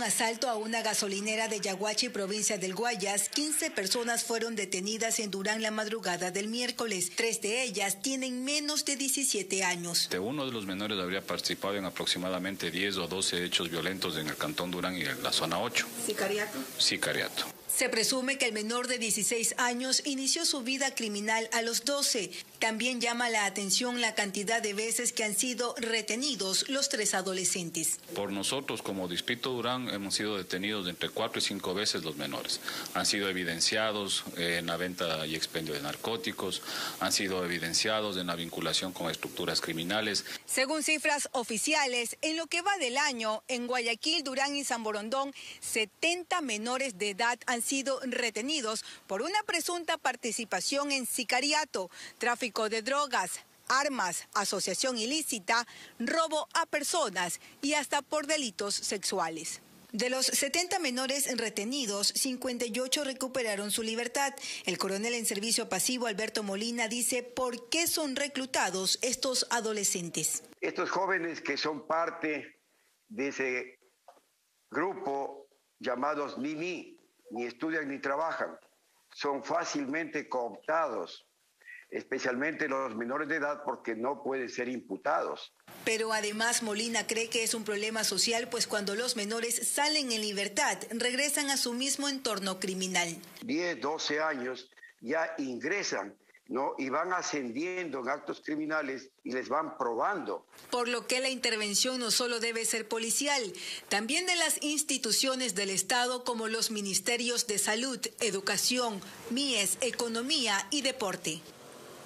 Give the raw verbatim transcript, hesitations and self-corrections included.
asalto a una gasolinera de Yaguachi, provincia del Guayas, quince personas fueron detenidas en Durán la madrugada del miércoles. Tres de ellas tienen menos de diecisiete años. Uno de los menores habría participado en aproximadamente diez o doce hechos violentos en el Cantón Durán y en la zona ocho. ¿Sicariato? Sicariato. Se presume que el menor de dieciséis años inició su vida criminal a los doce. También llama la atención la cantidad de veces que han sido retenidos los tres adolescentes. Por nosotros, como Distrito Durán, hemos sido detenidos de entre cuatro y cinco veces los menores. Han sido evidenciados en la venta y expendio de narcóticos, han sido evidenciados en la vinculación con estructuras criminales. Según cifras oficiales, en lo que va del año, en Guayaquil, Durán y San Borondón, setenta menores de edad han sido retenidos por una presunta participación en sicariato, tráfico de drogas, armas, asociación ilícita, robo a personas y hasta por delitos sexuales. De los setenta menores retenidos, cincuenta y ocho recuperaron su libertad. El coronel en servicio pasivo, Alberto Molina, dice por qué son reclutados estos adolescentes. Estos jóvenes que son parte de ese grupo llamados Nini, ni estudian ni trabajan, son fácilmente cooptados, especialmente los menores de edad, porque no pueden ser imputados. Pero además Molina cree que es un problema social, pues cuando los menores salen en libertad, regresan a su mismo entorno criminal. diez, doce años ya ingresan, ¿no? Y van ascendiendo en actos criminales y les van probando. Por lo que la intervención no solo debe ser policial, también de las instituciones del Estado como los ministerios de Salud, Educación, M I E S, Economía y Deporte.